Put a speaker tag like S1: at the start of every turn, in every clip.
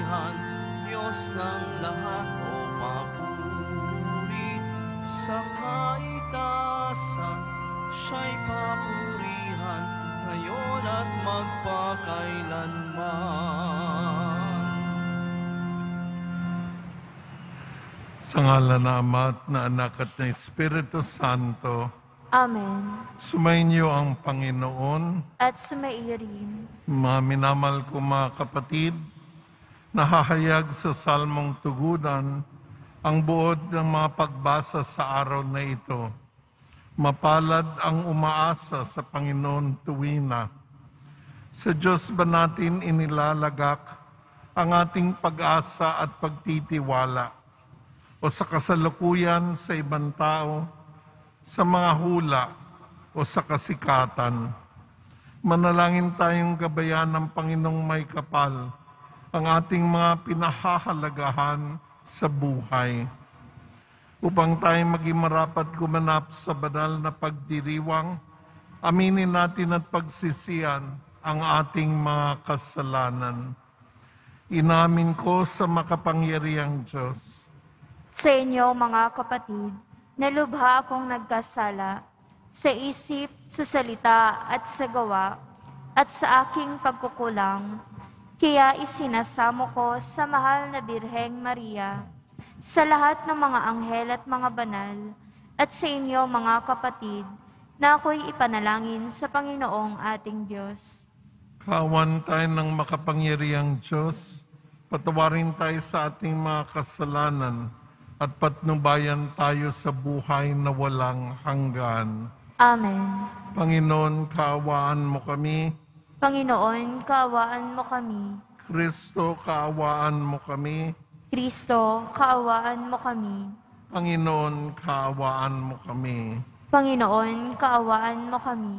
S1: kapurihan, Diyos ng lahat o papuri. Sa kaitasan, siya'y papurihan, ngayon at magpakailanman.
S2: Sa ngalan na Ama at na Anak at na Espiritu Santo.
S3: Amen.
S2: Sumainyo ang Panginoon.
S3: At sumaiyo rin.
S2: Mga minamahal ko mga kapatid, nahahayag sa salmong tugunan ang buod ng mga pagbasa sa araw na ito. Mapalad ang umaasa sa Panginoon tuwina. Sa Diyos ba natin inilalagak ang ating pag-asa at pagtitiwala? O sa kasalukuyan sa ibang tao, sa mga hula o sa kasikatan? Manalangin tayong gabayan ng Panginoong may kapal ang ating mga pinahahalagahan sa buhay, upang tayo maging marapat gumanap sa banal na pagdiriwang, aminin natin at pagsisiyan ang ating mga kasalanan. Inamin ko sa makapangyarihang Diyos.
S3: Sa inyo, mga kapatid, nalubha akong nagkasala sa isip, sa salita at sa gawa, at sa aking pagkukulang. Kaya isinasamo ko sa mahal na Birheng Maria, sa lahat ng mga anghel at mga banal, at sa inyo, mga kapatid, na ako'y ipanalangin sa Panginoong ating Diyos.
S2: Kawan tayo ng makapangyarihang Diyos, patawarin tayo sa ating mga kasalanan, at patnubayan tayo sa buhay na walang hanggan.
S3: Amen.
S2: Panginoon, kaawaan mo kami.
S3: Panginoon, kaawaan mo kami.
S2: Kristo, kaawaan mo kami.
S3: Kristo, kaawaan mo kami.
S2: Panginoon, kaawaan mo kami.
S3: Panginoon, kaawaan mo kami.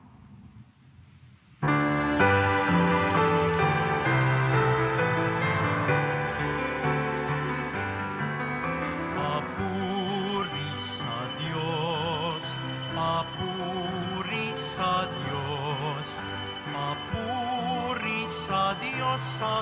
S1: Sa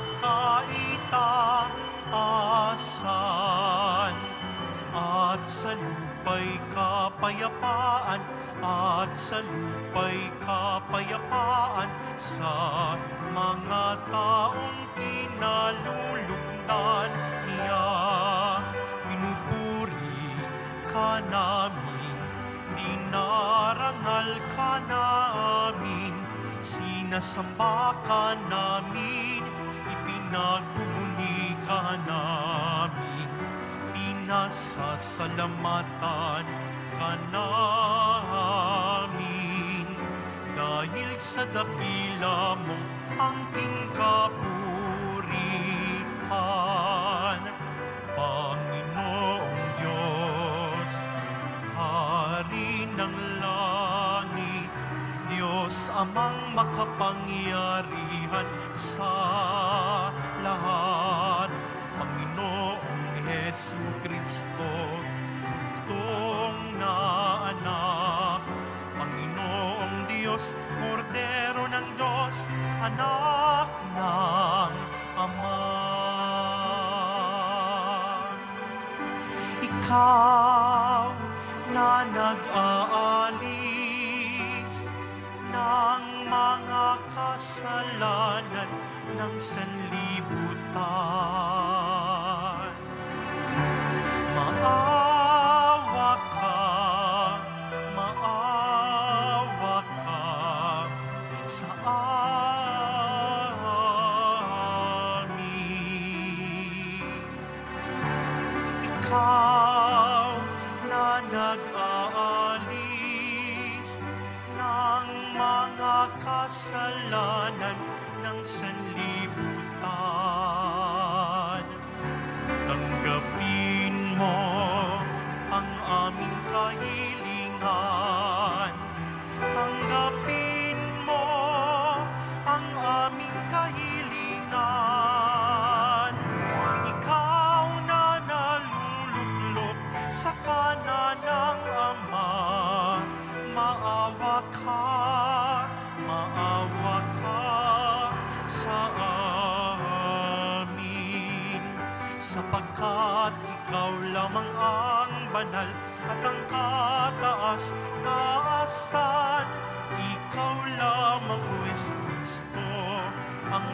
S1: kaitaasan at sa lupa'y kapayapaan, at sa lupa'y kapayapaan sa mga taong kinalulugdan niya. Pinupuri ka namin, dinarangal ka namin, sinasamba ka namin, ipinagbubuni ka namin, pinasasalamatan ka namin. Dahil sa dakila mong angking kapurihan, Panginoong Diyos, Hari ng langit, Diyos amang makapangyarihan sa lahat, Panginoong Hesu Kristo, bugtong na anak, Panginoong Diyos, Kordero ng Diyos, anak ng Ama. Ikaw na nag-aalis ng mga kasalanan ng sanlibutan. Maawa ka sa amin. Ikaw na nag-aalis ng mga kasalanan ng sanlibutan. Tanggapin mo ang aming kahilingan. Tanggapin mo ang aming kahilingan. Ikaw na naluluklok sa kanan ng Ama, maawa ka sa sapagkat ikaw lamang ang banal at ang kataas-taasan. Ikaw lamang, O Kristo, ang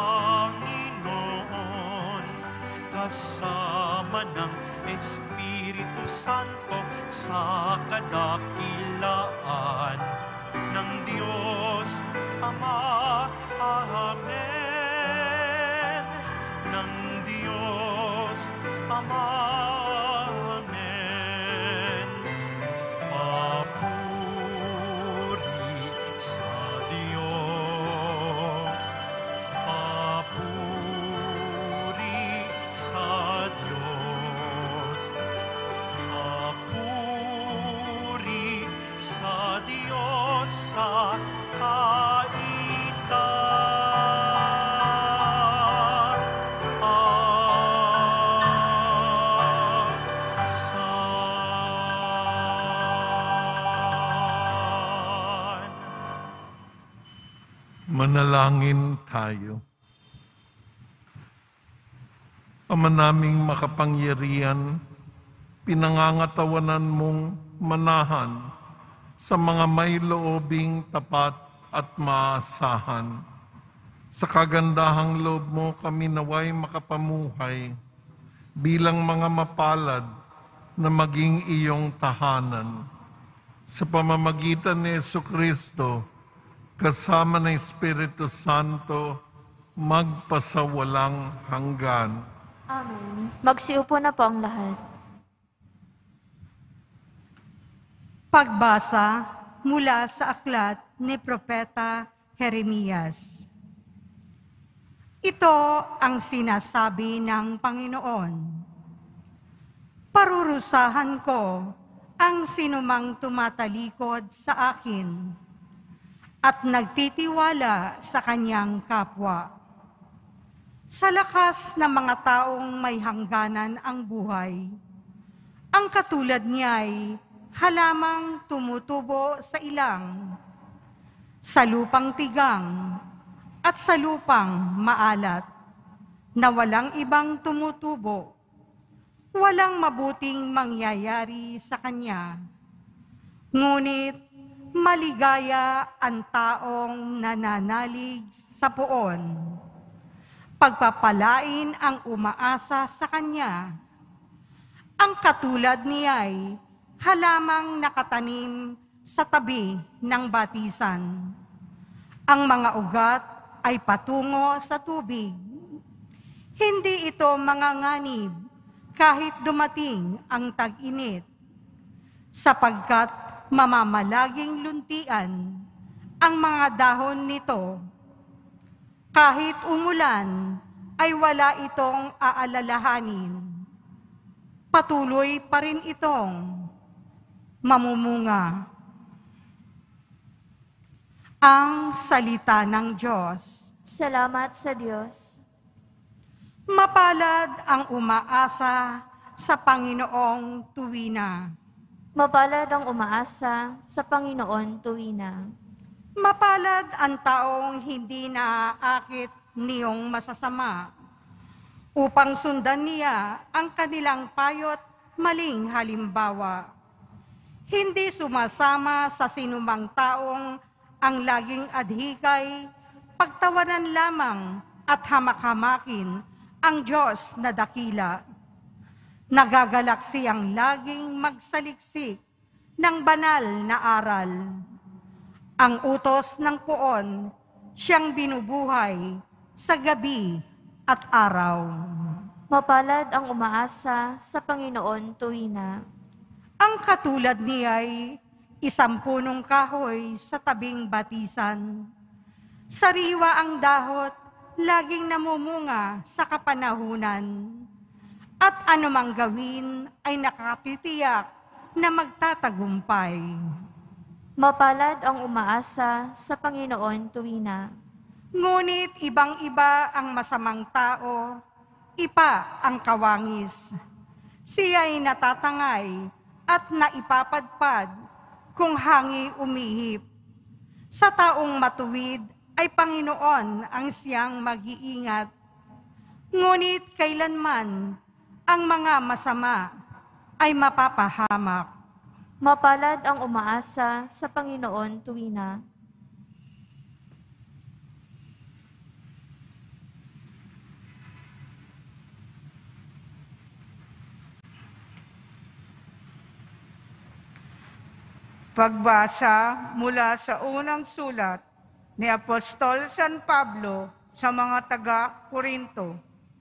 S1: Panginoon, kasama ng Espiritu Santo sa kadakilaan ng Diyos Ama. Amen. Ng Diyos Ama. Amen. Papuri sa Diyos. Papuri sa Diyos. Papuri sa Diyos sa
S2: Manalangin tayo. Ama naming makapangyarihan, pinangangatawanan mong manahan sa mga may loobing tapat at maasahan. Sa kagandahang loob mo kami naway makapamuhay bilang mga mapalad na maging iyong tahanan. Sa pamamagitan ni Jesucristo, kasama ng Espiritu Santo, magpasawalang hanggan.
S3: Amen. Magsiupo na po ang lahat.
S4: Pagbasa mula sa aklat ni Propeta Jeremias. Ito ang sinasabi ng Panginoon. Parurusahan ko ang sinumang tumatalikod sa akin at nagtitiwala sa kanyang kapwa. Sa lakas ng mga taong may hangganan ang buhay, ang katulad niya'y halamang tumutubo sa ilang, sa lupang tigang at sa lupang maalat, na walang ibang tumutubo, walang mabuting mangyayari sa kanya. Ngunit maligaya ang taong nananalig sa poon. Pagpapalain ang umaasa sa kanya. Ang katulad niya'y halamang nakatanim sa tabi ng batisan. Ang mga ugat ay patungo sa tubig. Hindi ito manganganib kahit dumating ang tag-init, sapagkat mamamalaging luntian ang mga dahon nito. Kahit umulan, ay wala itong aalalahanin. Patuloy pa rin itong mamumunga. Ang salita ng Diyos.
S3: Salamat sa Diyos.
S4: Mapalad ang umaasa sa Panginoong tuwina.
S3: Mapalad ang umaasa sa Panginoon tuwina.
S4: Mapalad ang taong hindi naaakit niyong masasama, upang sundan niya ang kanilang payo't maling halimbawa. Hindi sumasama sa sinumang taong ang laging adhikay, pagtawanan lamang at hamak-hamakin ang Diyos na dakila. Nagagalak siyang laging magsaliksik ng banal na aral. Ang utos ng poon, siyang binubuhay sa gabi at araw.
S3: Mapalad ang umaasa sa Panginoon tuwina.
S4: Ang katulad niya'y isang punong kahoy sa tabing batisan. Sariwa ang dahot, laging namumunga sa kapanahunan. At anumang gawin ay nakatitiyak na magtatagumpay.
S3: Mapalad ang umaasa sa Panginoon tuwina.
S4: Ngunit ibang-iba ang masamang tao, ipa ang kawangis. Siya'y natatangay at naipapadpad kung hangi umihip. Sa taong matuwid ay Panginoon ang siyang mag-iingat. Ngunit kailanman ang mga masama ay mapapahamak.
S3: Mapalad ang umaasa sa Panginoon tuwina.
S5: Pagbasa mula sa unang sulat ni Apostol San Pablo sa mga taga-Korinto.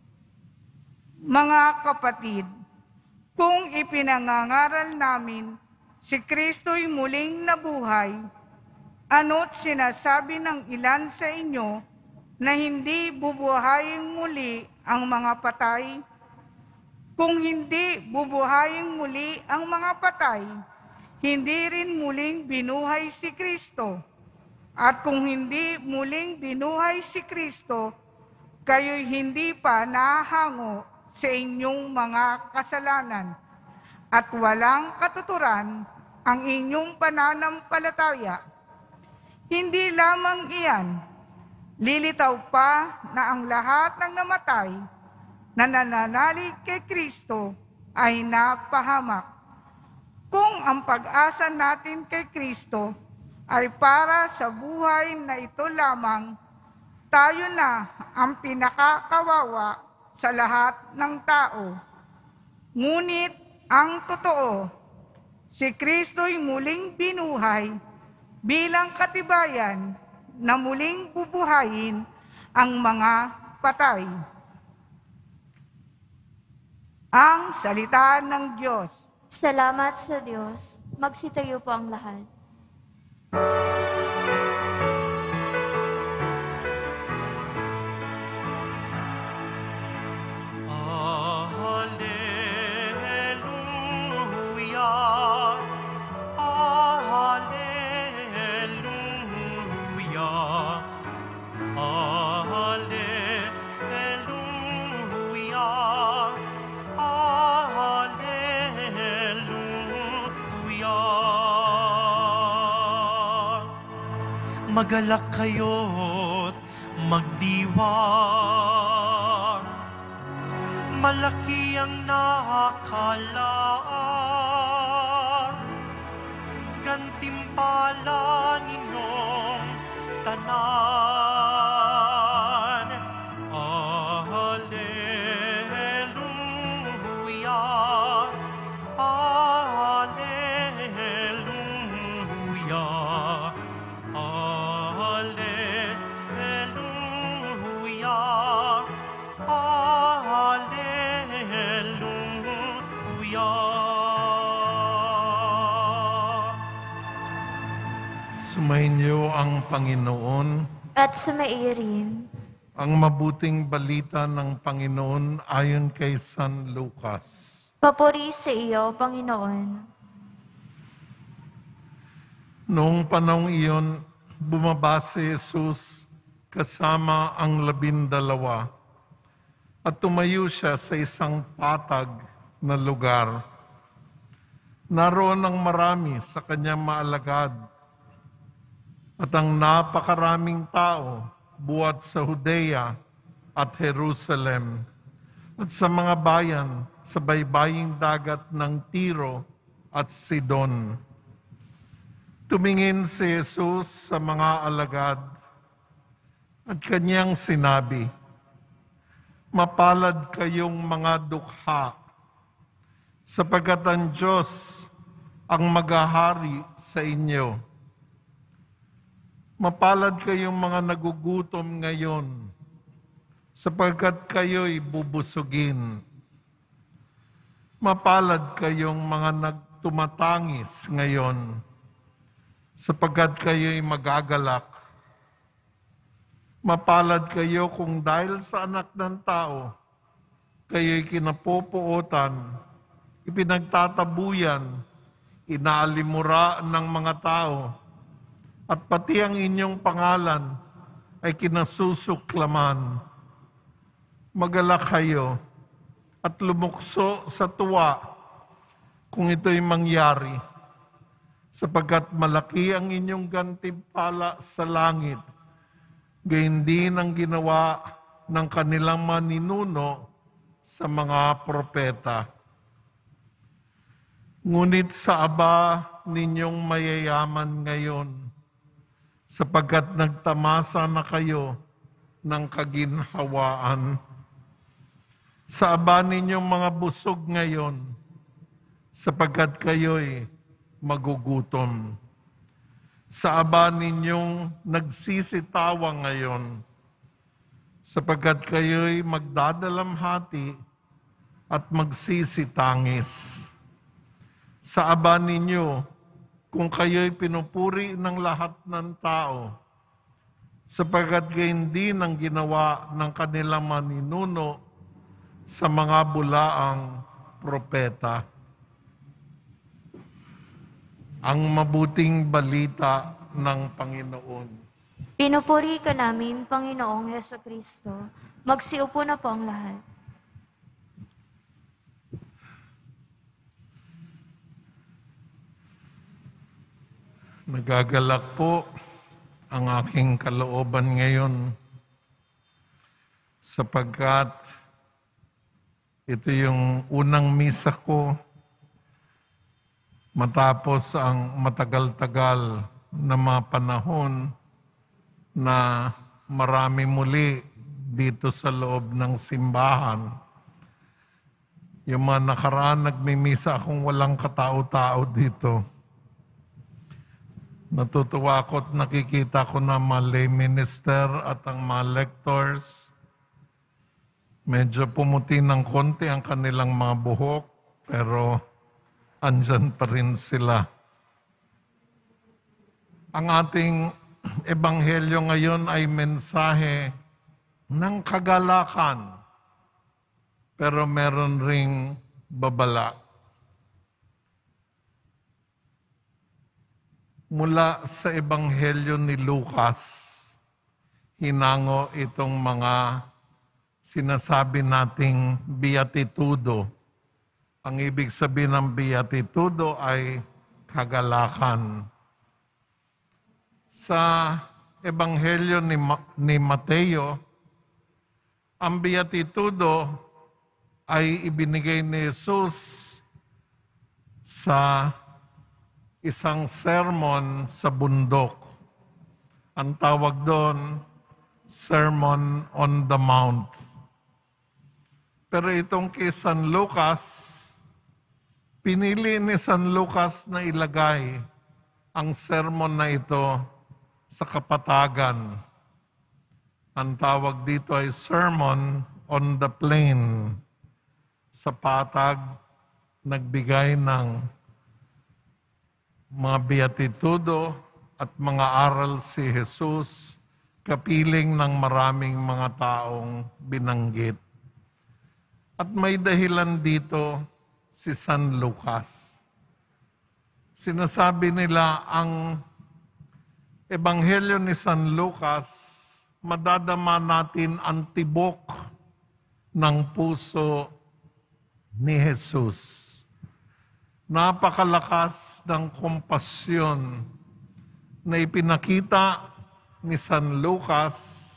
S5: Mga kapatid, kung ipinangangaral namin si Kristo'y muling nabuhay, ano't sinasabi ng ilan sa inyo na hindi bubuhayin muli ang mga patay? Kung hindi bubuhayin muli ang mga patay, hindi rin muling binuhay si Kristo. At kung hindi muling binuhay si Kristo, kayo'y hindi pa nahahango sa inyong mga kasalanan at walang katuturan ang inyong pananampalataya. Hindi lamang iyan, lilitaw pa na ang lahat ng namatay na nananalig kay Kristo ay napahamak. Kung ang pag-asa natin kay Kristo ay para sa buhay na ito lamang, tayo na ang pinakakawawa sa lahat ng tao. Ngunit ang totoo, si Kristo'y muling binuhay bilang katibayan na muling bubuhayin ang mga patay. Ang salita ng Diyos.
S3: Salamat sa Diyos. Magsitayo po ang lahat.
S1: Alleluia, alleluia, alleluia, alleluia. Magalak kayo't magdiwang, malaki ang nakalaan, gantimpala ninyong tanan. Alleluia, alleluia, alleluia, alleluia.
S2: Sumainyo ang Panginoon.
S3: At sumairin.
S2: Ang mabuting balita ng Panginoon ayon kay San Lucas.
S3: Papuri sa iyo, Panginoon.
S2: Noong panahong iyon, bumaba si Jesus kasama ang 12 at tumayo siya sa isang patag na lugar. Naroon ang marami sa kanyang maalagad at ang napakaraming tao buhat sa Judea at Jerusalem at sa mga bayan sa baybaying dagat ng Tiro at Sidon. Tumingin si Jesus sa mga alagad at kanyang sinabi, "Mapalad kayong mga dukha, sapagkat ang Diyos ang maghahari sa inyo. Mapalad kayong mga nagugutom ngayon, sapagkat kayo'y bubusugin. Mapalad kayong mga nagtumatangis ngayon, sapagkat kayo'y magagalak. Mapalad kayo kung dahil sa anak ng tao, kayo'y kinapupuotan, ipinagtatabuyan, inaalimura ng mga tao, at pati ang inyong pangalan ay kinasusuklaman. Magalak kayo at lumukso sa tuwa kung ito'y mangyari, sapagkat malaki ang inyong gantimpala sa langit, gayon din ang ginawa ng kanilang maninuno sa mga propeta. Ngunit sa aba ninyong mayayaman ngayon, sapagkat nagtamasa na kayo ng kaginhawaan. Sa aba ninyong mga busog ngayon, sapagkat kayo'y magugutom. Sa aba ninyong nagsisitawa ngayon, sapagkat kayo'y magdadalamhati at magsisitangis. Sa aba ninyo, kung kayo'y pinupuri ng lahat ng tao, sapagkat gayon din ang ginawa ng kanilang maninuno sa mga bulaang propeta. Ang mabuting balita ng Panginoon.
S3: Pinupuri ka namin, Panginoong Hesukristo. Magsiupo na po ang lahat.
S2: Nagagalak po ang aking kalooban ngayon sapagkat ito yung unang misa ko matapos ang matagal-tagal na mga panahon na marami muli dito sa loob ng simbahan. Yung mga nakaraan, nagmimisa akong walang katao-tao dito. Natutuwa ako at nakikita ko na mga lay minister at ang mga lectors. Medyo pumuti ng konti ang kanilang mga buhok, pero andyan pa rin sila. Ang ating ebanghelyo ngayon ay mensahe ng kagalakan, pero meron ring babala. Mula sa ebanghelyo ni Lucas, hinango itong mga sinasabi nating beatitudo. Ang ibig sabihin ng beatitudo ay kagalakan. Sa ebanghelyo ni Mateo, ang beatitudo ay ibinigay ni Jesus sa isang sermon sa bundok. Ang tawag doon, Sermon on the Mount. Pero itong kay San Lucas, pinili ni San Lucas na ilagay ang sermon na ito sa kapatagan. Ang tawag dito ay Sermon on the Plain. Sa patag, nagbigay ng mga beatitudo at mga aral si Jesus, kapiling ng maraming mga taong binanggit. At may dahilan dito si San Lucas. Sinasabi nila ang ebanghelyo ni San Lucas, madadama natin ang tibok ng puso ni Jesus. Napakalakas ng kompasyon na ipinakita ni San Lucas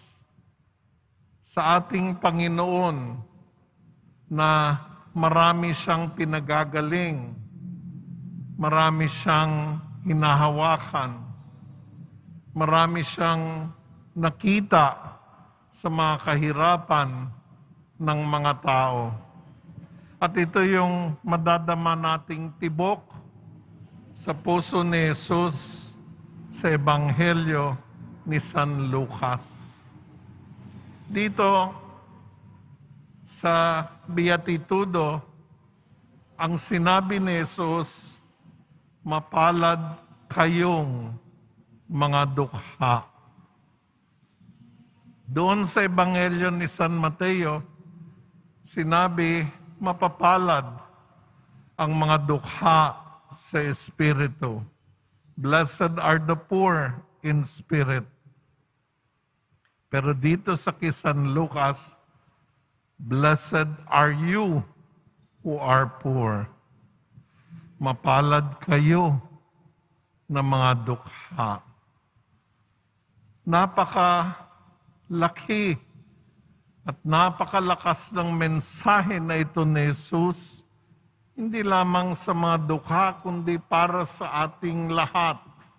S2: sa ating Panginoon na marami siyang pinagagaling, marami siyang hinahawakan, marami siyang nakita sa mga kahirapan ng mga tao. At ito yung madadama nating tibok sa puso ni Jesus sa ebanghelyo ni San Lucas. Dito sa beatitudo, ang sinabi ni Jesus, mapalad kayong mga dukha. Doon sa ebanghelyo ni San Mateo, sinabi, mapapalad ang mga dukha sa espiritu. Blessed are the poor in spirit. Pero dito sa kay San Lucas, blessed are you who are poor. Mapalad kayo na mga dukha. Napakalaki At napakalakas ng mensahe na ito ni Jesus, hindi lamang sa mga dukha, kundi para sa ating lahat.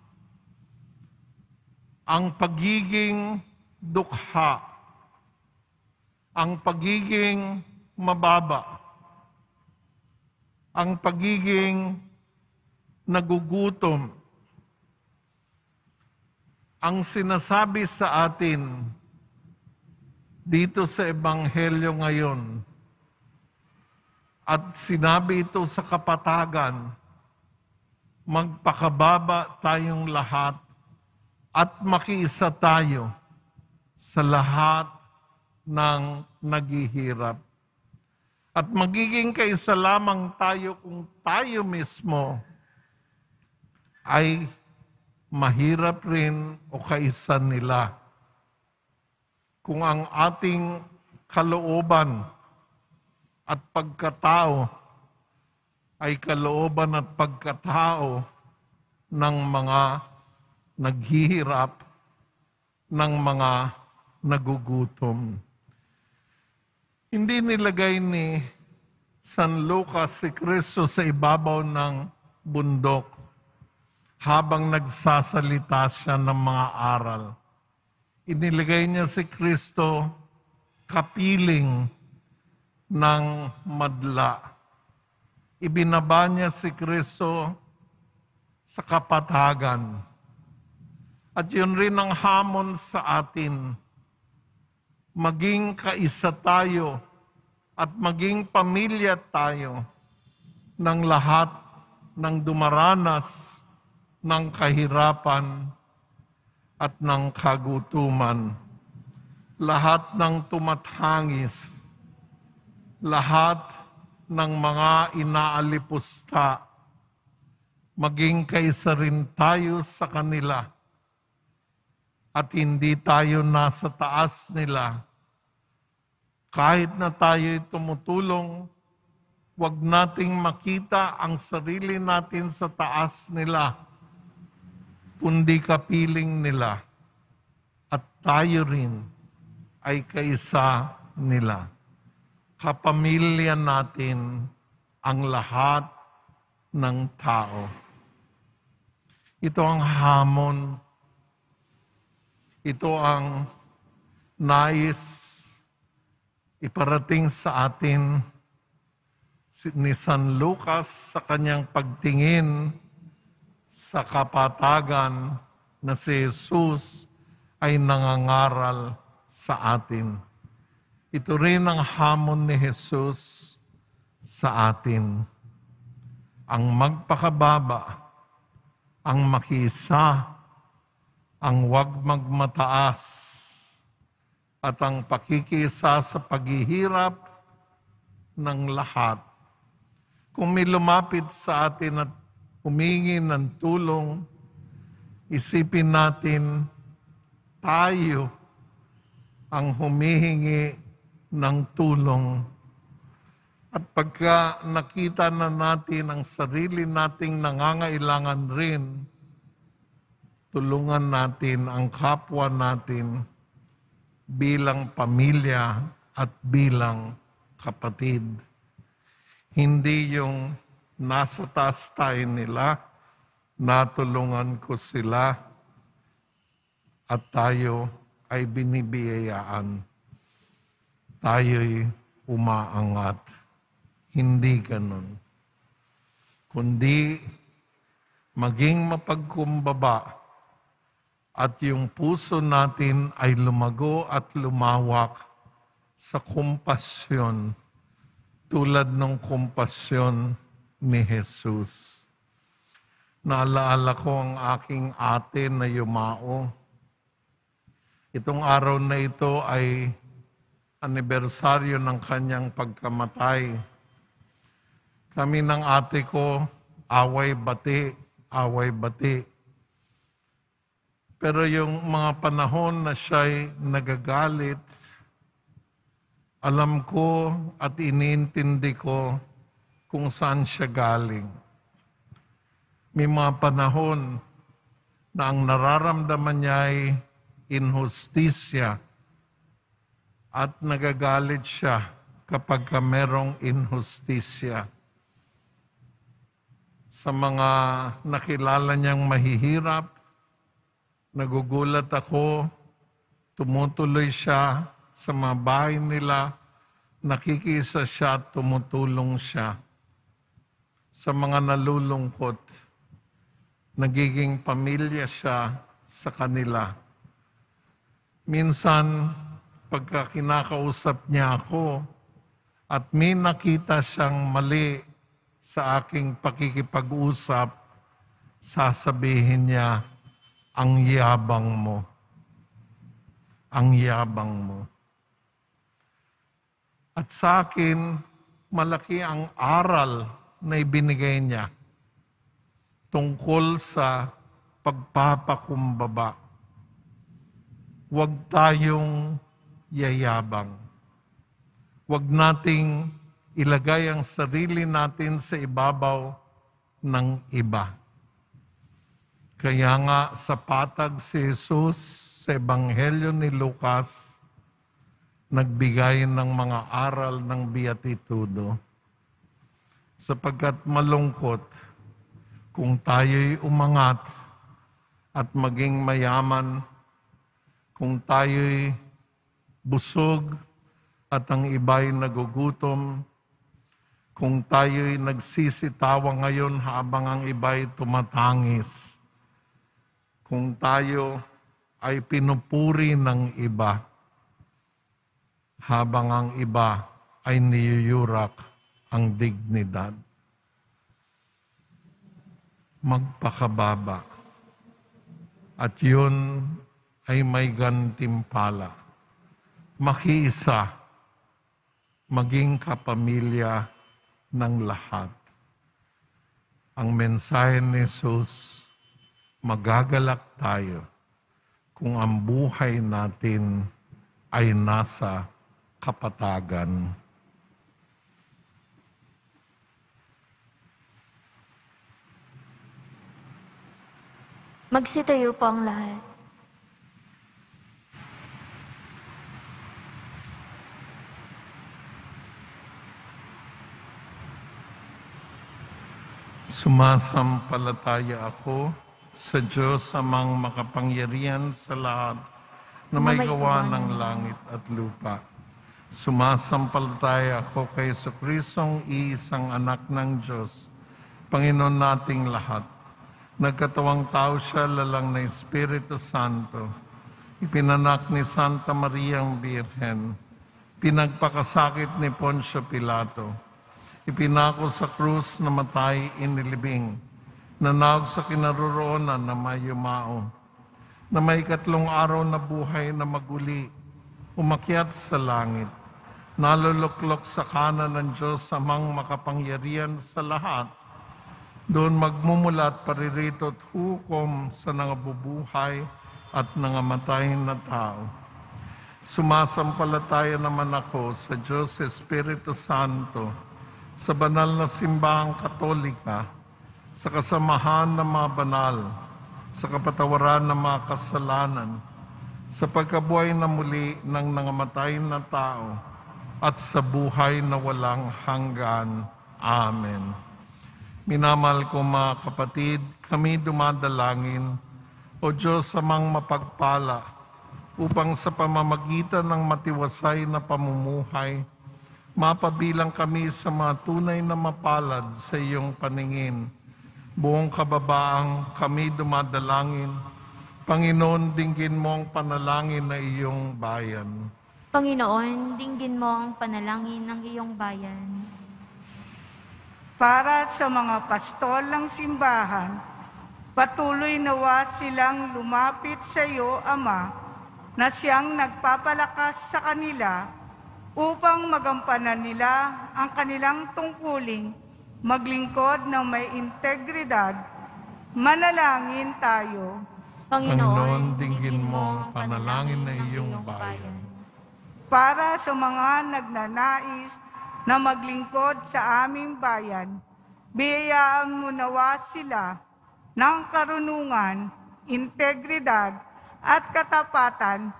S2: Ang pagiging dukha, ang pagiging mababa, ang pagiging nagugutom, ang sinasabi sa atin dito sa Ebanghelyo ngayon, at sinabi ito sa kapatagan, magpakababa tayong lahat at makiisa tayo sa lahat ng naghihirap. At magiging kaisa lamang tayo kung tayo mismo ay mahirap rin o kaisa nila. Kung ang ating kalooban at pagkatao ay kalooban at pagkatao ng mga naghihirap, ng mga nagugutom. Hindi nilagay ni San Lucas si Kristo sa ibabaw ng bundok habang nagsasalita siya ng mga aral. Inilagay niya si Kristo kapiling ng madla. Ibinaba niya si Kristo sa kapatagan. At yun rin ang hamon sa atin. Maging kaisa tayo at maging pamilya tayo ng lahat ng dumaranas ng kahirapan at ng kagutuman. Lahat ng tumathangis, lahat ng mga inaalipusta, maging kaisa rin tayo sa kanila. At hindi tayo nasa taas nila. Kahit na tayo'y tumutulong, huwag nating makita ang sarili natin sa taas nila, kundi kapiling nila. At tayo rin ay kaisa nila. Kapamilya natin ang lahat ng tao. Ito ang hamon. Ito ang nais iparating sa atin ni San Lucas sa kanyang pagtingin sa kapatagan na si Jesus ay nangangaral sa atin. Ito rin ang hamon ni Jesus sa atin. Ang magpakababa, ang makiisa, ang huwag magmataas, at ang pakikisa sa paghihirap ng lahat. Kung may lumapit sa atin at humingi ng tulong, isipin natin tayo ang humihingi ng tulong. At pagka nakita na natin ang sarili nating nangangailangan rin, tulungan natin ang kapwa natin bilang pamilya at bilang kapatid. Hindi yung nasa taas tayo nila, natulungan ko sila at tayo ay binibiyayaan. Tayo'y umaangat. Hindi ganun. Kundi maging mapagkumbaba at yung puso natin ay lumago at lumawak sa kumpasyon tulad ng kumpasyon ni Jesus. Naalaala ko ang aking ate na yumao. Itong araw na ito ay anibersaryo ng kanyang pagkamatay. Kami ng ate ko, away-bati. Pero yung mga panahon na siya'y nagagalit, alam ko at iniintindi ko kung saan siya galing. May mga panahon na ang nararamdaman niya ay inhustisya at nagagalit siya kapag merong inhustisya. Sa mga nakilala niyang mahihirap, nagugulat ako, tumutuloy siya sa mga bahay nila, nakikisa siya at tumutulong siya. Sa mga nalulungkot, nagiging pamilya siya sa kanila. Minsan, pagka kinakausap niya ako at may nakita siyang mali sa aking pakikipag-usap, sasabihin niya, ang yabang mo. Ang yabang mo. At sa akin, malaki ang aral na ibinigay niya tungkol sa pagpapakumbaba. Huwag tayong yayabang. Huwag nating ilagay ang sarili natin sa ibabaw ng iba. Kaya nga sa patag si Jesus sa Ebanghelyo ni Lucas, nagbigay ng mga aral ng beatitudo. Sapagkat malungkot kung tayo'y umangat at maging mayaman, kung tayo'y busog at ang iba'y nagugutom, kung tayo'y nagsisitawa ngayon habang ang iba'y tumatangis, kung tayo ay pinupuri ng iba, habang ang iba ay niyuyurak ang dignidad. Magpakababa. At yun ay may gantimpala. Makiisa, maging kapamilya ng lahat. Ang mensahe ni Jesus, magagalak tayo kung ang buhay natin ay nasa kapatagan.
S3: Magsitayo po ang lahat.
S2: Sumasampalataya ako sa Diyos amang makapangyarihan sa lahat na may gawa ng langit at lupa. Sumasampalataya ako kay Jesucristong iisang anak ng Diyos, Panginoon nating lahat. Nagkatawang tao siya, lalang na Espiritu Santo. Ipinanak ni Santa Maria ang Birhen. Pinagpakasakit ni Poncio Pilato. Ipinako sa krus, namatay, inilibing. Nanawag sa kinaroroonan na may yumao. Na may ikatlong araw na buhay na maguli. Umakyat sa langit. Naluluklok sa kanan ng Diyos amang makapangyarihan sa lahat. Doon magmumulat paririto at hukom sa nangabubuhay at nangamatay na tao. Sumasampalataya naman ako sa Diyos Espiritu Santo, sa banal na simbahang Katolika, sa kasamahan ng mga banal, sa kapatawaran ng mga kasalanan, sa pagkabuhay na muli ng nangamatay na tao, at sa buhay na walang hanggan. Amen. Minamahal ko mga kapatid, kami dumadalangin, O Diyos amang mapagpala, upang sa pamamagitan ng matiwasay na pamumuhay, mapabilang kami sa mga tunay na mapalad sa iyong paningin. Buong kababaang kami dumadalangin, Panginoon, dinggin mo ang panalangin na iyong bayan.
S3: Panginoon, dinggin mo ang panalangin ng iyong bayan.
S5: Para sa mga pastol ng simbahan, patuloy nawa silang lumapit sa iyo, Ama, na siyang nagpapalakas sa kanila upang magampanan nila ang kanilang tungkuling maglingkod ng may integridad. Manalangin tayo.
S3: Panginoon,
S2: dinggin mo ang panalangin na iyong bayan.
S5: Para sa mga nagnanais na maglingkod sa aming bayan, biyayaan mo nawa sila ng karunungan, integridad at katapatan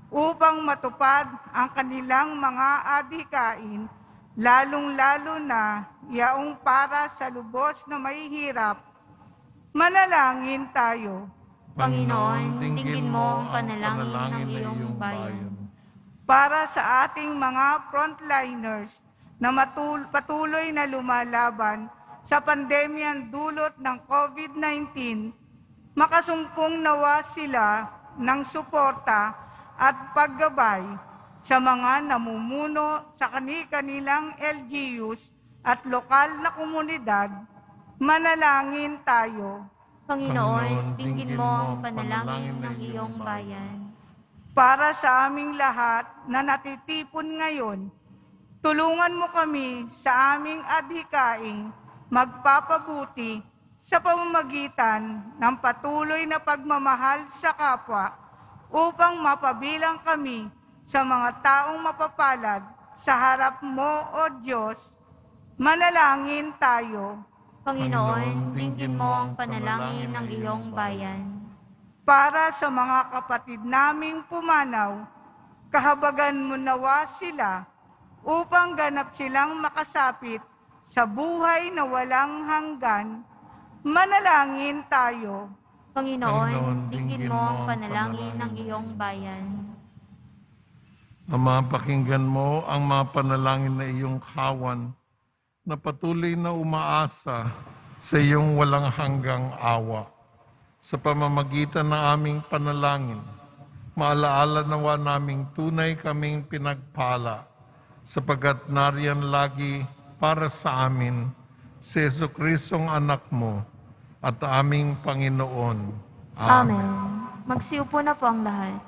S5: upang matupad ang kanilang mga adhikain, lalong-lalo na yaong para sa lubos na mahihirap. Manalangin tayo.
S3: Panginoon, dinggin mo ang panalangin ng iyong bayan.
S5: Para sa ating mga frontliners na patuloy na lumalaban sa pandemyang dulot ng COVID-19, makasumpong nawa sila ng suporta at paggabay sa mga namumuno sa kani-kanilang LGUs at lokal na komunidad. Manalangin tayo.
S3: Panginoon, dinggin mo ang panalangin ng iyong bayan.
S5: Para sa aming lahat na natitipon ngayon, tulungan mo kami sa aming adhikaing magpapabuti sa pamamagitan ng patuloy na pagmamahal sa kapwa upang mapabilang kami sa mga taong mapapalad sa harap mo, O Diyos. Manalangin tayo.
S3: Panginoon, dinggin mo ang panalangin ng iyong bayan.
S5: Para sa mga kapatid naming pumanaw, kahabagan mo nawa sila upang ganap silang makasapit sa buhay na walang hanggan. Manalangin tayo.
S3: Panginoon, dinggin mo ang panalangin ng iyong bayan.
S2: Ama, pakinggan mo ang mga panalangin na iyong kawan na patuloy na umaasa sa iyong walang hanggang awa. Sa pamamagitan ng aming panalangin, maalaala nawa naming tunay kaming pinagpala, sapagkat nariyan lagi para sa amin si Jesucristong anak mo at aming Panginoon.
S3: Amen. Magsiupo na po ang lahat.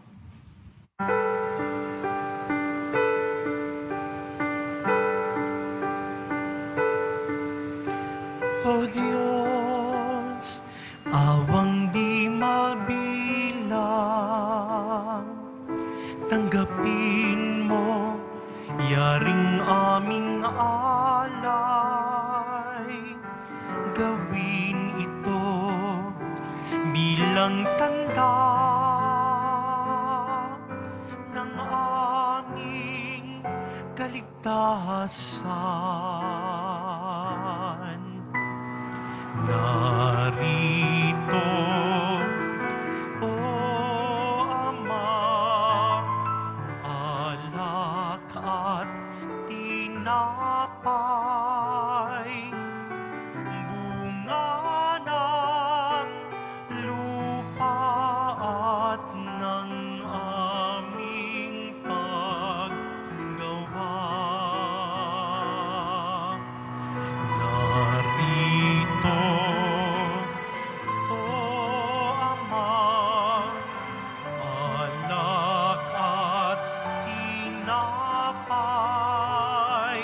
S1: O Diyos, awang di mabilang, tanggapin mo yaring aming alay. Gawin ito bilang tanda ng aming kaligtasan. Narito, O Ama, alak at tinapay, bunga ng lupa at ng aming paggawa. Narito, O Ama, alak at tinapay,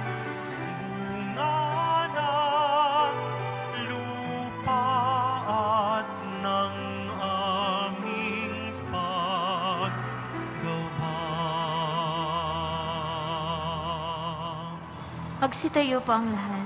S1: bunga ng lupa at ng aming paggawa.
S3: Magsitayo po ang lahat.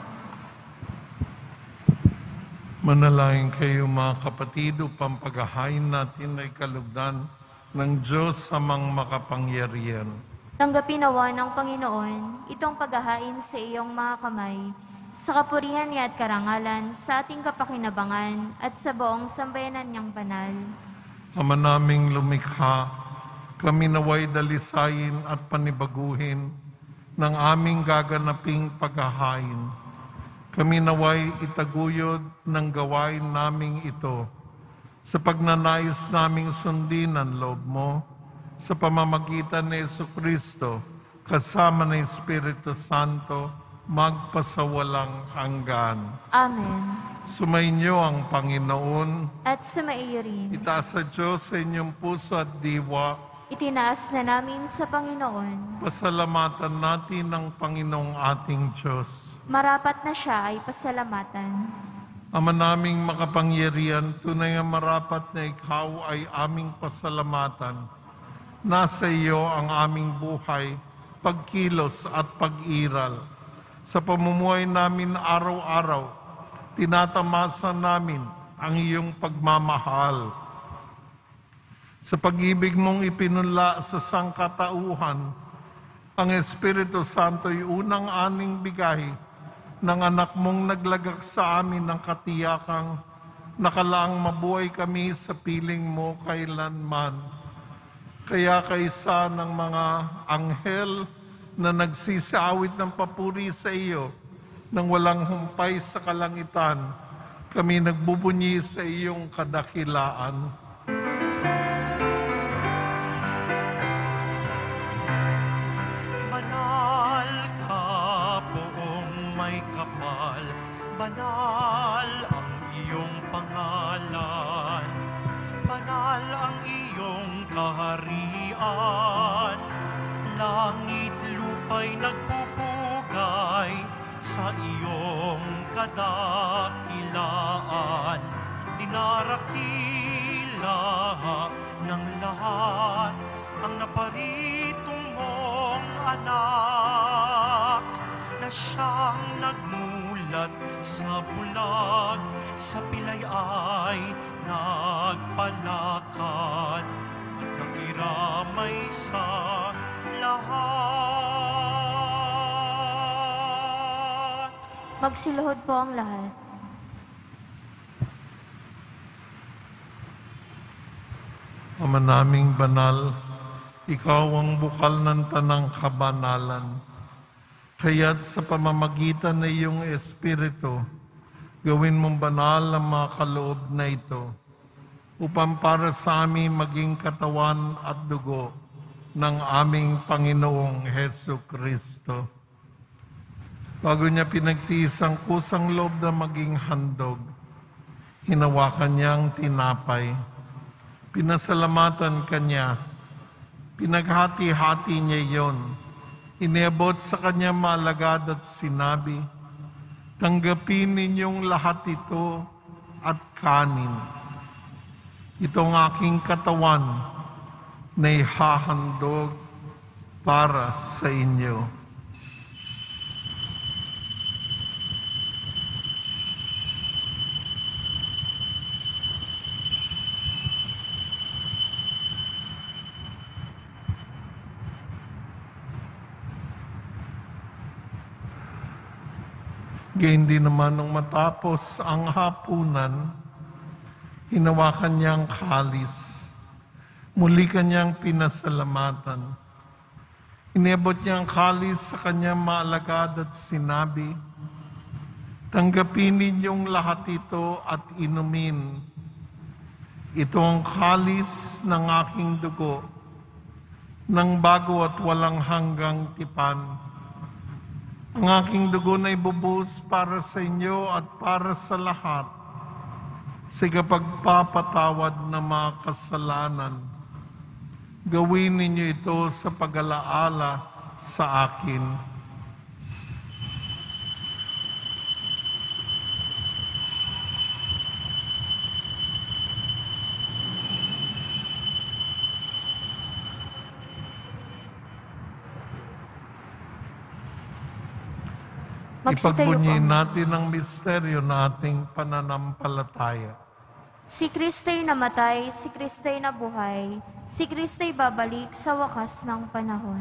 S2: Manalangin kayo mga kapatid upang paghahain natin ay kalugdan ng Diyos amang makapangyarihan.
S3: Tanggapin nawa ng Panginoon itong paghahain sa iyong mga kamay, sa kapurihan niya at karangalan, sa ating kapakinabangan at sa buong sambayanan niyang banal.
S2: Ama naming lumikha, kami naway dalisayin at panibaguhin ng aming gaganaping paghahain. Kami naway itaguyod ng gawain naming ito sa pagnanais naming sundin ang loob mo sa pamamagitan ni Jesucristo kasama ng Espiritu Santo magpasawalang hanggan.
S3: Amen.
S2: Sumainyo ang Panginoon.
S3: At sumaiyo rin.
S2: Itaas sa Diyos sa inyong puso at diwa.
S3: Itinaas na namin sa Panginoon.
S2: Pasalamatan natin ang Panginoong ating Diyos.
S3: Marapat na siya ay pasalamatan.
S2: Ama naming makapangyarihan, tunay nga marapat na ikaw ay aming pasalamatan. Nasa iyo ang aming buhay, pagkilos at pag-iral. Sa pamumuhay namin araw-araw, tinatamasa namin ang iyong pagmamahal. Sa pag-ibig mong ipinunla sa sangkatauhan, ang Espiritu Santo'y unang aning bigay ng anak mong naglagak sa amin ng katiyakang nakalaang mabuhay kami sa piling mo kailanman. Kaya kaysa ng mga anghel na nagsisiawit ng papuri sa iyo nang walang humpay sa kalangitan, kami nagbubunyi sa iyong kadakilaan.
S1: Banal ka, poong may kapal, banal ang iyong pangalan, banal ang iyong kaharian, langit lupa'y nagpupugay sa iyong kadakilaan, dinarakila ng lahat ang naparitong mong anak na siyang nagmulat sa bulag, sa pilay ay nagpalakad at nakiramay sa lahat.
S3: Magsiluhod po ang lahat.
S2: Ama naming banal, ikaw ang bukal ng tanang kabanalan. Kaya't sa pamamagitan ng iyong Espiritu, gawin mong banal ang mga kaloob na ito, upang para sa amin maging katawan at dugo ng aming Panginoong Hesu Kristo. Bago niya pinagtiis ang kusang loob na maging handog, hinawakan niya ang tinapay, pinasalamatan kanya, pinaghati-hati niya iyon, iniabot sa kanya maalagad at sinabi, tanggapin ninyong lahat ito at kanin. Itong aking katawan na ihahandog para sa inyo. Gayun din naman nung matapos ang hapunan, hinawakan niya ang kalis. Muli kanyang pinasalamatan. Iniabot niya ang kalis sa kanyang maalagad at sinabi, tanggapin ninyong lahat ito at inumin. Ito ang kalis ng aking dugo, ng bago at walang hanggang tipan. Ang aking dugo na ibubuhos para sa inyo at para sa lahat sa pagpapatawad ng mga kasalanan. Gawin ninyo ito sa pag-alaala sa akin. Ipagbunyin natin ang misteryo na ating pananampalataya.
S3: Si Kristo'y namatay, si Kristo'y nabuhay, si Kristo'y babalik sa wakas ng panahon.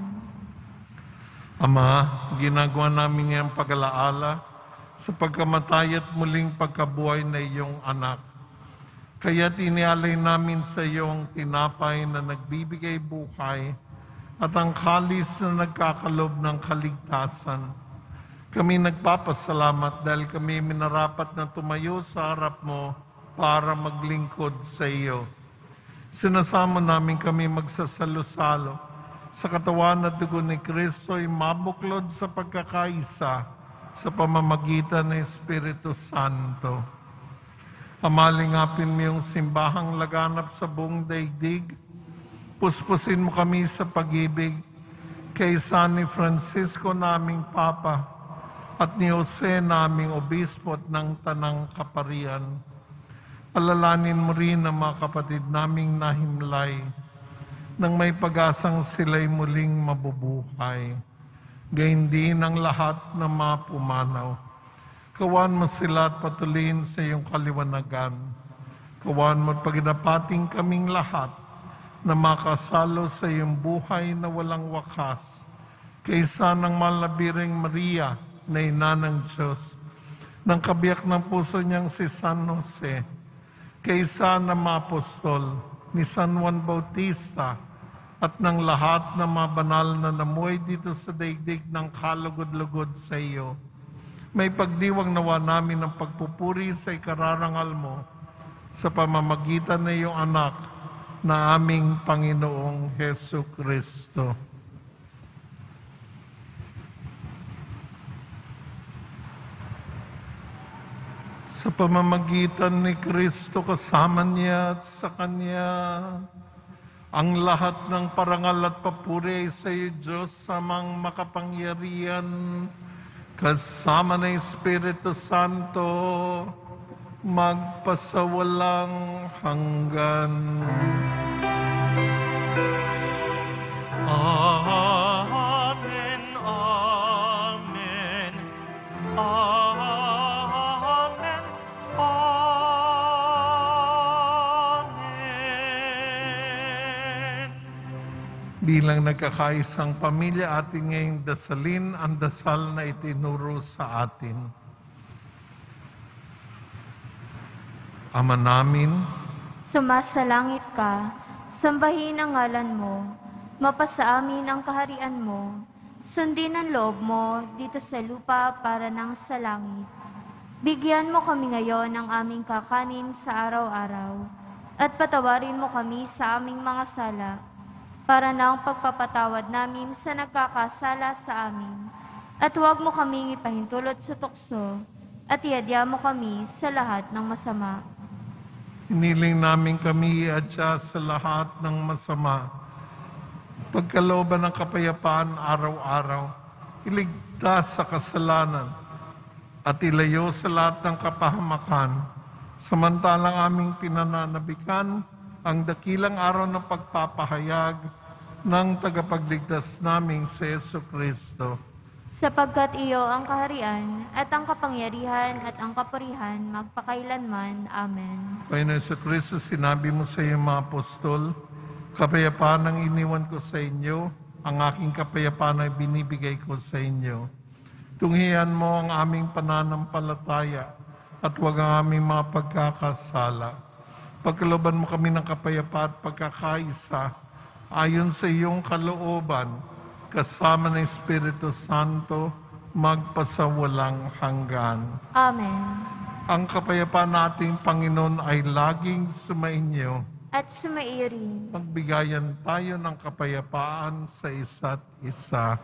S2: Ama, ginagawa namin ngayong pag-alaala sa pagkamatay at muling pagkabuhay na iyong anak. Kaya't inialay namin sa iyong tinapay na nagbibigay buhay at ang kalis na nagkakalob ng kaligtasan. Kami nagpapasalamat dahil kami minarapat na tumayo sa harap mo para maglingkod sa iyo. Sinasama namin kami magsasalo-salo sa katawan at dugo ni Kristo ay mabuklod sa pagkakaisa sa pamamagitan ng Espiritu Santo. Amalingapin mo yung simbahang laganap sa buong daigdig. Puspusin mo kami sa pag-ibig kay San ni Francisco naming Papa at ni Jose naming Obispo at ng Tanang Kaparian. Alalanin mo rin ang mga kapatid naming nahimlay nang may pag-asang sila'y muling mabubuhay. Gayun din ang lahat ng mga pumanaw. Kawan mo sila at patuloyin sa iyong kaliwanagan. Kawan mo at pagdapating kaming lahat na makasalo sa iyong buhay na walang wakas, kaysa ng malabiring Maria na ina ng Diyos, ng kabiyak ng puso niyang si San Jose, kaysa ng mga apostol, ni San Juan Bautista, at ng lahat ng mga banal na namuhay dito sa daigdig ng kalugod-lugod sa iyo. May pagdiwang nawa namin ng pagpupuri sa ikararangal mo sa pamamagitan ng iyong anak na aming Panginoong Hesu Kristo. Sa pamamagitan ni Kristo kasama niya at sa Kanya, ang lahat ng parangal at papuri ay sa iyo, Diyos, samang makapangyarihan, kasama ng Espiritu Santo, magpasawalang hanggan.
S1: Amen, amen, amen, amen.
S2: Bilang nagkakaisang pamilya, ating ngayong dasalin ang dasal na itinuro sa atin. Ama namin,
S3: Sumasalangit ka, sambahin ang ngalan mo, mapasa amin ang kaharian mo, sundin ang loob mo dito sa lupa para nang sa langit. Bigyan mo kami ngayon ng aming kakanin sa araw-araw, at patawarin mo kami sa aming mga sala, para nang pagpapatawad namin sa nagkakasala sa amin. At huwag mo kaming ipahintulot sa tukso, at iadya mo kami sa lahat ng masama.
S2: hiniling namin kami iadya sa lahat ng masama. Pagkalooban ng kapayapaan araw-araw, iligtas sa kasalanan, at ilayo sa lahat ng kapahamakan, samantalang aming pinananabikan ang dakilang araw ng pagpapahayag ng tagapagligtas naming si Yesu Kristo.
S3: Sapagkat iyo ang kaharian, at ang kapangyarihan, at ang kapurihan, magpakailanman. Amen.
S2: Panginoon Yesu Kristo, sinabi mo sa iyong mga apostol, kapayapaan ang iniwan ko sa inyo, ang aking kapayapaan ay binibigay ko sa inyo. Tunghian mo ang aming pananampalataya, at huwag ang aming mga pagkakasala. Pagkalooban mo kami ng kapayapaan at pagkakaisa, ayon sa iyong kalooban, kasama ng Espiritu Santo, magpasawalang hanggan.
S3: Amen.
S2: Ang kapayapaan nating Panginoon ay laging sumainyo.
S3: At sumaiyo rin.
S2: Magbigayan tayo ng kapayapaan sa isa't isa.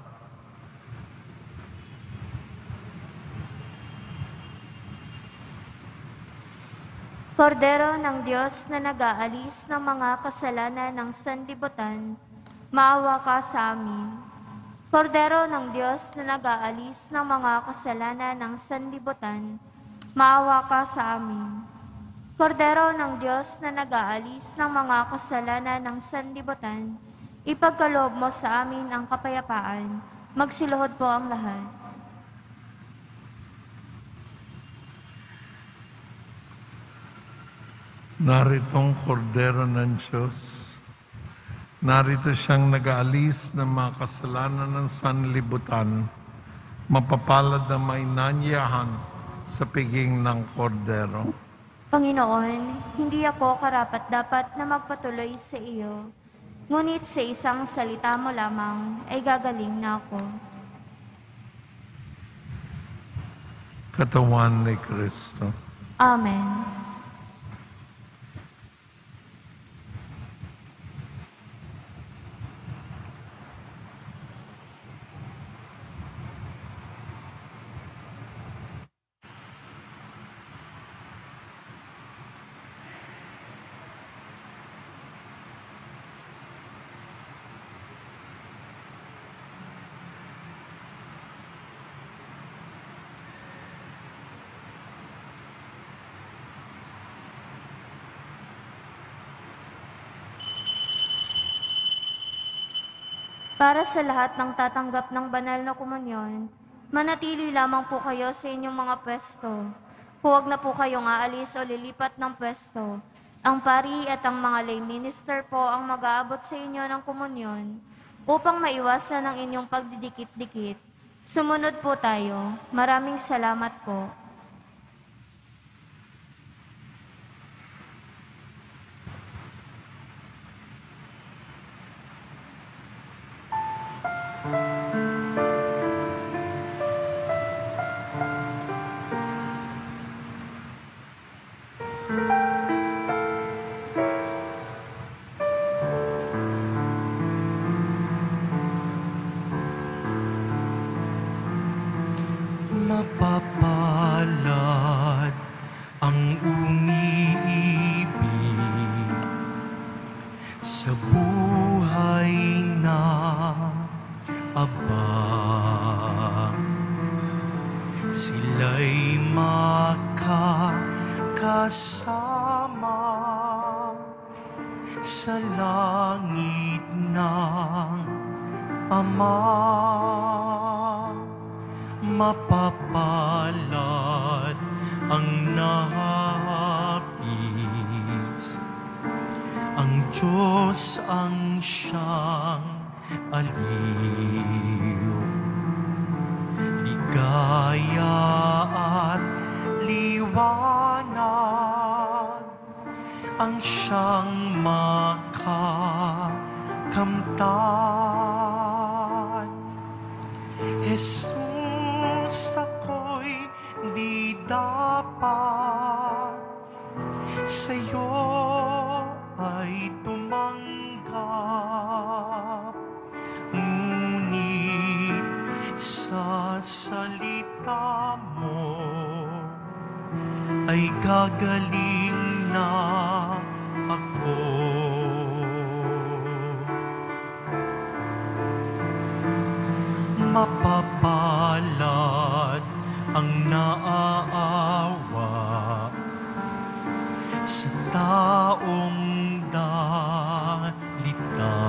S3: Kordero ng Diyos na nag-aalis ng mga kasalanan ng sanlibutan, maawa ka sa amin. Kordero ng Diyos na nag-aalis ng mga kasalanan ng sanlibutan, maawa ka sa amin. Kordero ng Diyos na nag-aalis ng mga kasalanan ng sanlibutan, ipagkaloob mo sa amin ang kapayapaan. Magsiluhod po ang lahat.
S2: Naritong kordero ng Diyos. Narito siyang nag-aalis ng mga kasalanan ng sanlibutan. Mapapalad na may nanyahan sa piging ng kordero.
S3: Panginoon, hindi ako karapat-dapat na magpatuloy sa iyo, ngunit sa isang salita mo lamang ay gagaling na ako.
S2: Katawan ni Kristo.
S3: Amen. Para sa lahat ng tatanggap ng banal na komunyon, manatili lamang po kayo sa inyong mga pwesto. Huwag na po kayong aalis o lilipat ng pwesto. Ang pari at ang mga lay minister po ang mag-aabot sa inyo ng komunyon upang maiwasan ang inyong pagdidikit-dikit. Sumunod po tayo. Maraming salamat po.
S6: Mapapalad ang umiibig sa buhay na abang. Sila'y makakasama sa langit ng Ama. Mapapalad ang nahapis, ang Diyos ang siyang aliw. Ligaya at liwanag ang siyang makakamtan. Jesus, ako'y di dapat sa'yo ay tumanggap, ngunit sa salita mo ay gagaling na ako. Mapapalad ang naaawa sa taong dalita.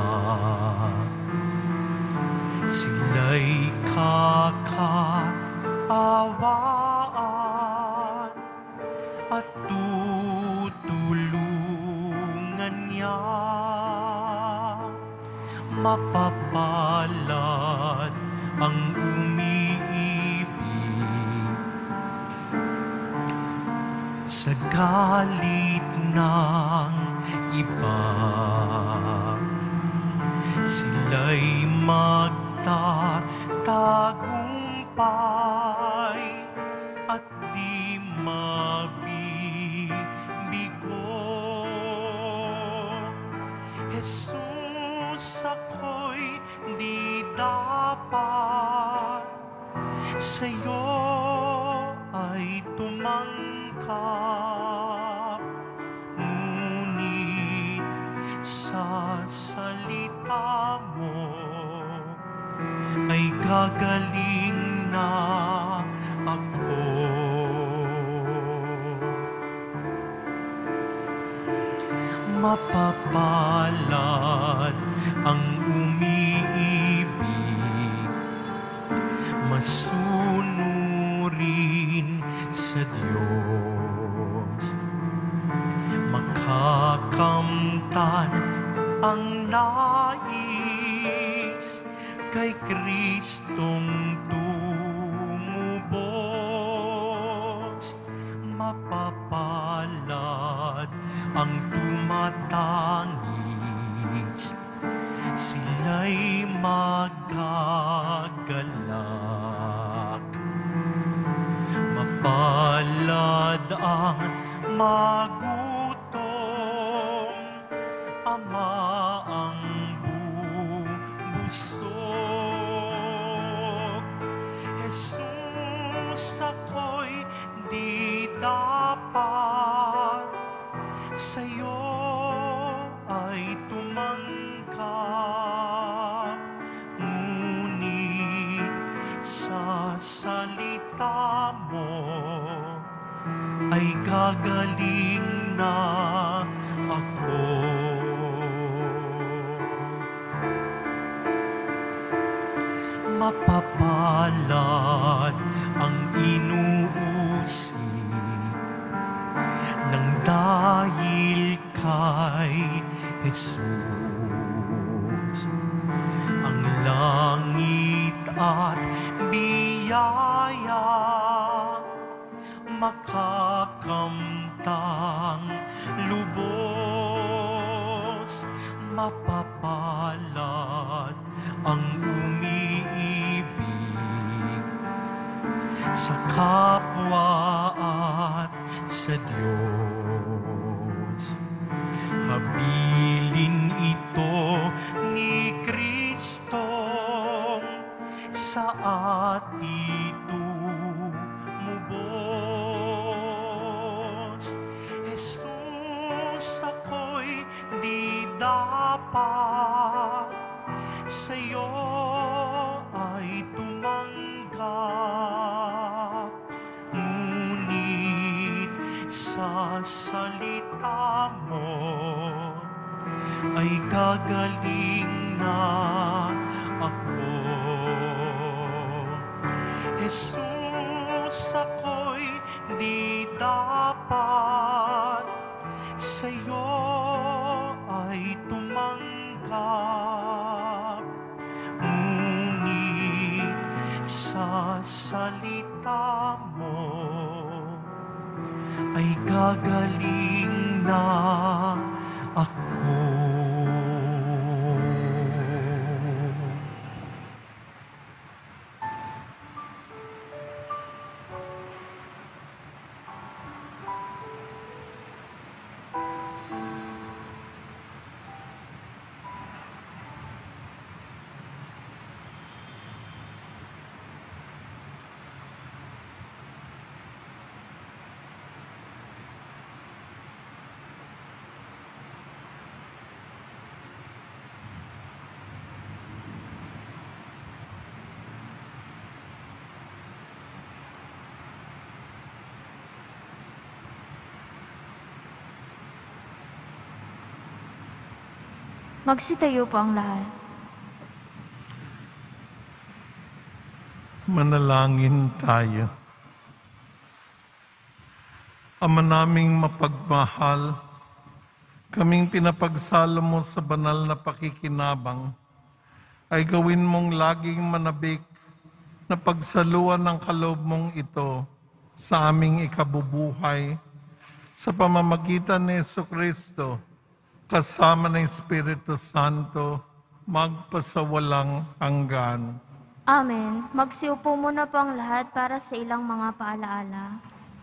S6: Sila'y kakaawaan at tutulungan niya. Mapapalad ang umiibig sa galit ng iba. Sila'y magtatagumpay at di mabibigo. Jesus, ako'y di dapat sa'yo ay tumangkap, ngunit sa salita mo ay gagaling na ako. Mapapalad ang umiibig, masunurin sa Diyos, makakamtan ang nais kay Kristong tumubos. Mapapalad ang tumatangis, sila'y magagalak. Mapalad ang magutom, Ama ang bubusog. Jesus, ako'y di dapat sa'yo ay tumangkap, ngunit sa salita mo ay gagaling na ako. Mapapalad ang inuusig ng dahil Jesus. Ang langit at biyaya makakamtang lubos, mapapalad ang umiibig sa kapwa at sa Diyos. Habilin ito ni Kristo sa atin tumubos. Jesus, ako'y di dapat sa'yo ay tumanggap, ngunit sa salita mo ay gagaling na ako. Jesus, ako'y di dapat sa'yo ay tumanggap, ngunit sa salita mo ay gagaling na ako.
S3: Magsitayo po ang lahat.
S2: Manalangin tayo. Ama naming mapagmahal, kaming pinapagsalo mo sa banal na pakikinabang, ay gawin mong laging manabik na pagsaluan ng kaloob mong ito sa aming ikabubuhay sa pamamagitan ni Jesucristo, kasama ng Espiritu Santo, magpasawalang hanggan.
S3: Amen. Magsiupo muna po ang lahat para sa ilang mga paalaala.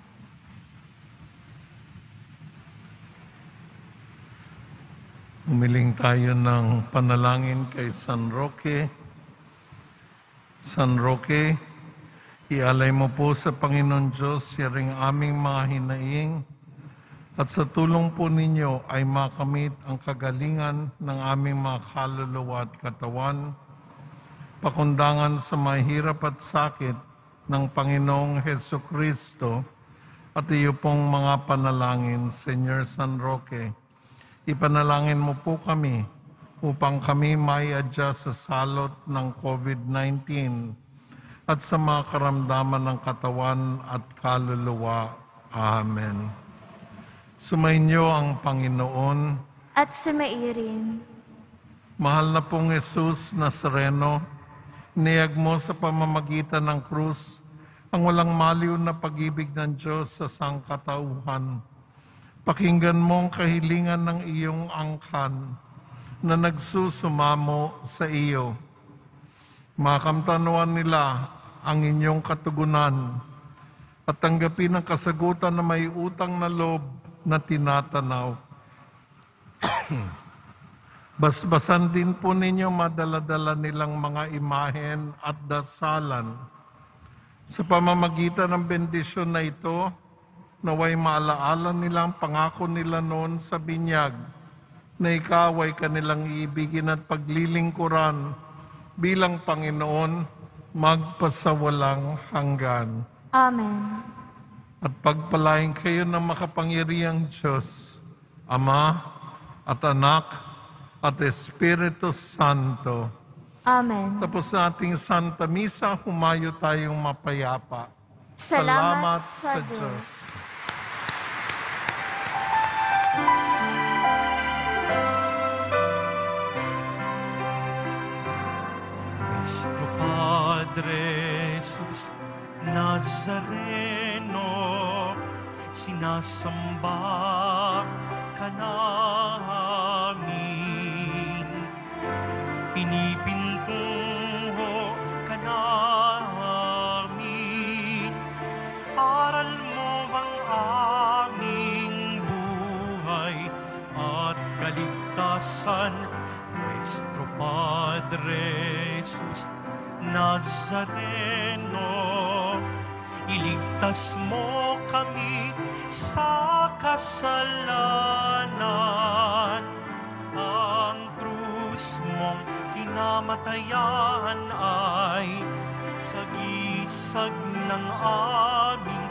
S2: Umiling tayo ng panalangin kay San Roque. San Roque, ialay mo po sa Panginoon Diyos yaring aming mga hinaing, at sa tulong po ninyo ay makamit ang kagalingan ng aming mga kaluluwa at katawan, pakundangan sa mahirap at sakit ng Panginoong Hesukristo at iyo pong mga panalangin, Senyor San Roque. Ipanalangin mo po kami upang kami mai-adjust sa salot ng COVID-19 at sa mga karamdaman ng katawan at kaluluwa. Amen. Sumainyo ang Panginoon
S3: at sumairin.
S2: Mahal na pong Jesus Nazareno, niyag mo sa pamamagitan ng krus ang walang maliw na pag-ibig ng Diyos sa sangkatauhan. Pakinggan mo ang kahilingan ng iyong angkan na nagsusumamo sa iyo. Makamtanuan nila ang inyong katugunan at tanggapin ang kasagutan na may utang na loob na tinatanaw. Basbasan din po ninyo madala-dala nilang mga imahen at dasalan. Sa pamamagitan ng bendisyon na ito, naway maalaala nilang pangako nila noon sa binyag, na ikaw ay kanilang iibigin at paglilingkuran bilang Panginoon magpasawalang hanggan.
S3: Amen.
S2: At pagpalain kayo ng makapangyarihang Diyos, Ama at Anak at Espiritu Santo.
S3: Amen.
S2: Tapos sa ating Santa Misa, humayo tayong mapayapa.
S3: Salamat sa Diyos.
S6: Jesus Nazareno, sinasamba ka namin. Pinipintuho ka namin. Aral mo ang aming buhay at kaligtasan, Nuestro Padre Jesus Nazareno. Iligtas mo kami sa kasalanan. Ang krus mong kinamatayan ay sagisag ng aming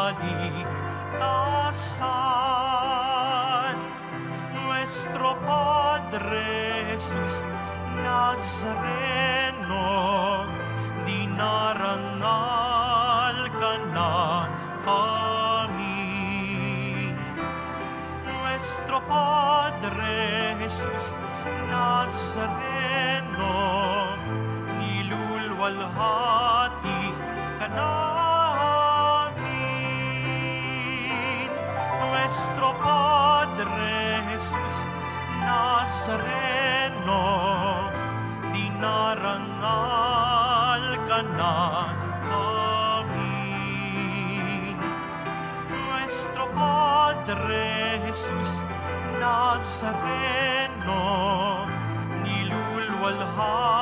S6: kaligtasan. Nuestro Padre Jesus Nazareno, dinarangal ka na amin. Nuestro Padre Jesus Nazareno, nilulwalhati ka namin. Nuestro Padre Jesus Nazareno, dinarangal ka na amin. Nuestro Padre Jesus Nazareno, nilulwalhati